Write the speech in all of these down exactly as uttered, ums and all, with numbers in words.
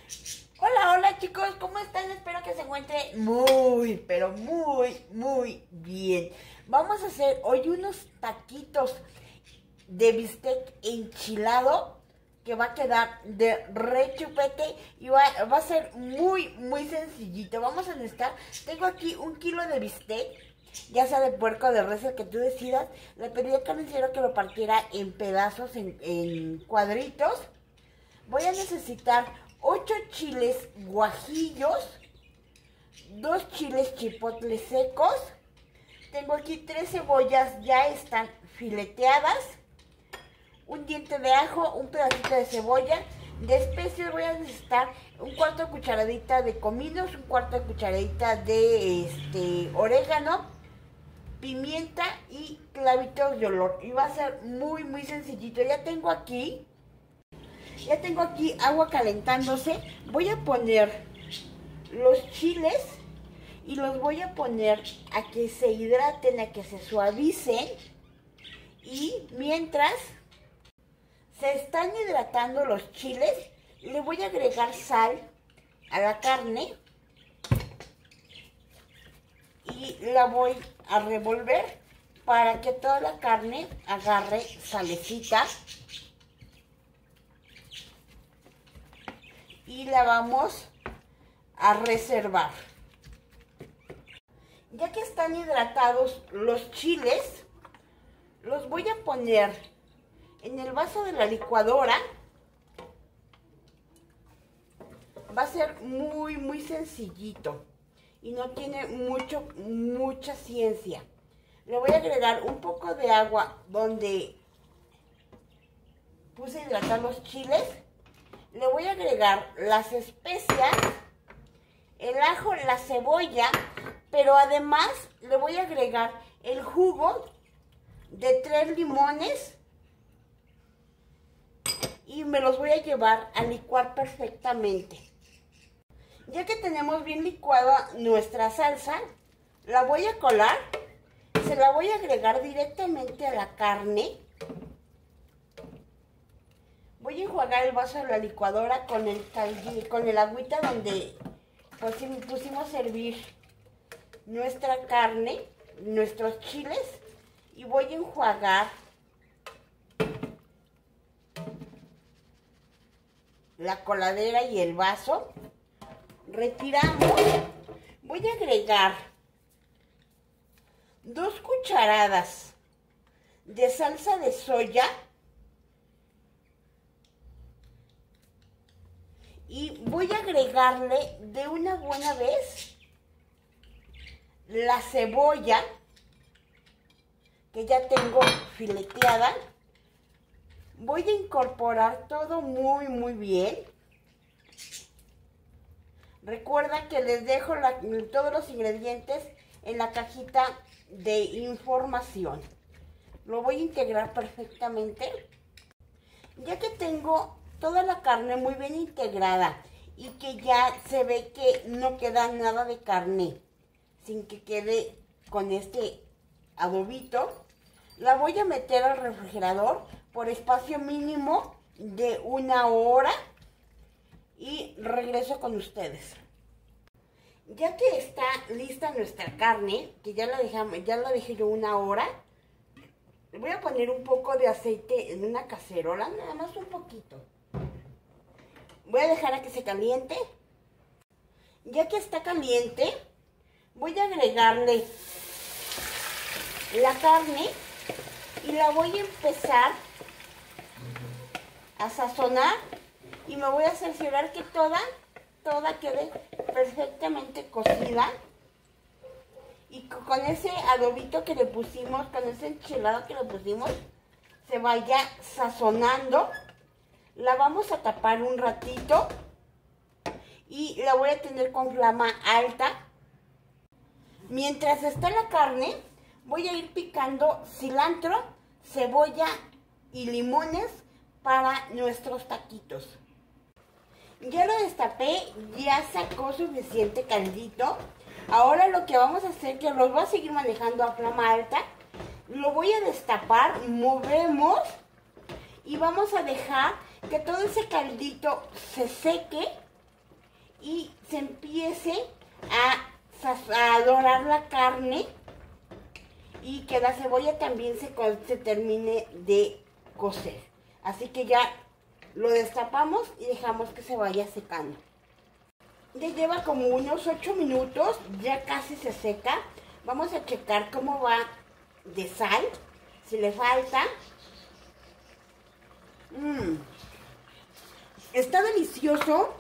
Hola, hola chicos, ¿cómo están? Espero que se encuentren muy, pero muy, muy bien. Vamos a hacer hoy unos taquitos de bistec enchilado que va a quedar de re chupete y va, va a ser muy, muy sencillito. Vamos a necesitar, tengo aquí un kilo de bistec, ya sea de puerco o de res, el que tú decidas. Le pedí al carnicero que lo partiera en pedazos, en, en cuadritos. Voy a necesitar ocho chiles guajillos, dos chiles chipotles secos. Tengo aquí tres cebollas, ya están fileteadas, un diente de ajo, un pedacito de cebolla. De especias voy a necesitar un cuarto de cucharadita de cominos, un cuarto de cucharadita de este, orégano, pimienta y clavitos de olor. Y va a ser muy, muy sencillito. Ya tengo aquí... Ya tengo aquí agua calentándose. Voy a poner los chiles y los voy a poner a que se hidraten, a que se suavicen. Y mientras se están hidratando los chiles, le voy a agregar sal a la carne y la voy a revolver para que toda la carne agarre salecita. Y la vamos a reservar. Ya que están hidratados los chiles, los voy a poner en el vaso de la licuadora. Va a ser muy, muy sencillito y no tiene mucho, mucha ciencia. Le voy a agregar un poco de agua donde puse a hidratar los chiles. Le voy a agregar las especias, el ajo, la cebolla, pero además le voy a agregar el jugo de tres limones y me los voy a llevar a licuar perfectamente. Ya que tenemos bien licuada nuestra salsa, la voy a colar, se la voy a agregar directamente a la carne. Voy a enjuagar el vaso de la licuadora con el, con el agüita donde pusimos a hervir nuestra carne, nuestros chiles, y voy a enjuagar la coladera y el vaso. Retiramos. Voy a agregar dos cucharadas de salsa de soya. Y voy a agregarle de una buena vez la cebolla, que ya tengo fileteada. Voy a incorporar todo muy, muy bien. Recuerda que les dejo la, todos los ingredientes en la cajita de información. Lo voy a integrar perfectamente. Ya que tengo toda la carne muy bien integrada y que ya se ve que no queda nada de carne sin que quede con este adobito, la voy a meter al refrigerador por espacio mínimo de una hora y regreso con ustedes. Ya que está lista nuestra carne, que ya la dejamos, ya la dejé yo una hora, le voy a poner un poco de aceite en una cacerola, nada más un poquito. Voy a dejar a que se caliente. Ya que está caliente, voy a agregarle la carne y la voy a empezar a sazonar y me voy a cerciorar que toda, toda quede perfectamente cocida. Y con ese adobito que le pusimos, con ese enchilado que le pusimos, se vaya sazonando. La vamos a tapar un ratito y la voy a tener con flama alta. Mientras está la carne, voy a ir picando cilantro, cebolla y limones para nuestros taquitos. Ya lo destapé, ya sacó suficiente caldito. Ahora lo que vamos a hacer, que los voy a seguir manejando a flama alta, lo voy a destapar, movemos y vamos a dejar que todo ese caldito se seque y se empiece a, a dorar la carne y que la cebolla también se, se termine de cocer. Así que ya lo destapamos y dejamos que se vaya secando. Ya lleva como unos ocho minutos, ya casi se seca. Vamos a checar cómo va de sal, si le falta. Mm. Está delicioso.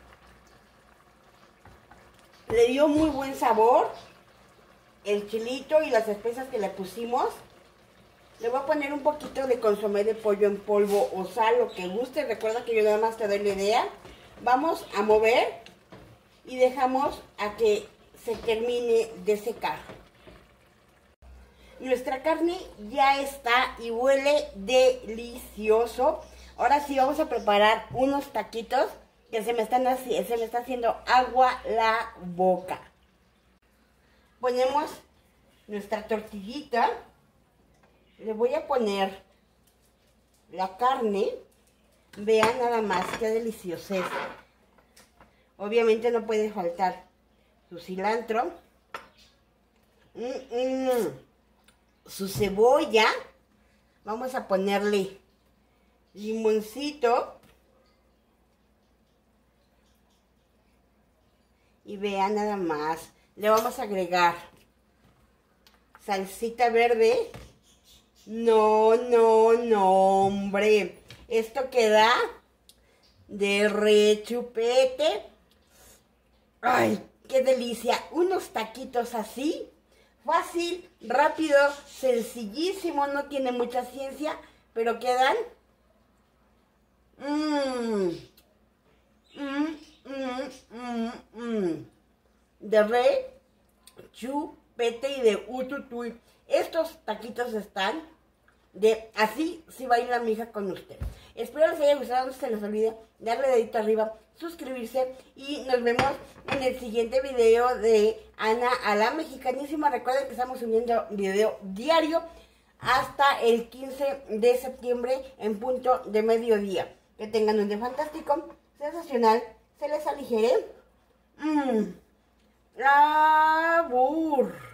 Le dio muy buen sabor el chilito y las especias que le pusimos. Le voy a poner un poquito de consomé de pollo en polvo o sal, lo que guste. Recuerda que yo nada más te doy la idea. Vamos a mover y dejamos a que se termine de secar. Nuestra carne ya está y huele delicioso. Ahora sí vamos a preparar unos taquitos que se me están así, se me está haciendo agua la boca. Ponemos nuestra tortillita. Le voy a poner la carne. Vean nada más qué delicioso es. Obviamente no puede faltar su cilantro, mm, mm, su cebolla. Vamos a ponerle limoncito. Y vean nada más. Le vamos a agregar salsita verde. No, no, no, hombre. Esto queda de rechupete. ¡Ay, qué delicia! Unos taquitos así. Fácil, rápido, sencillísimo. No tiene mucha ciencia, pero quedan Mmm. Mmm. Mmm. Mmm. Mmm. De re, chupete y de ututuy. Estos taquitos están de así si baila mi hija con usted. Espero les haya gustado. No se les olvide darle dedito arriba, suscribirse y nos vemos en el siguiente video de Ana a la Mexicanísima. Recuerden que estamos subiendo video diario hasta el quince de septiembre en punto de mediodía. Que tengan un día fantástico, sensacional, se les aligere. Mmm, labur.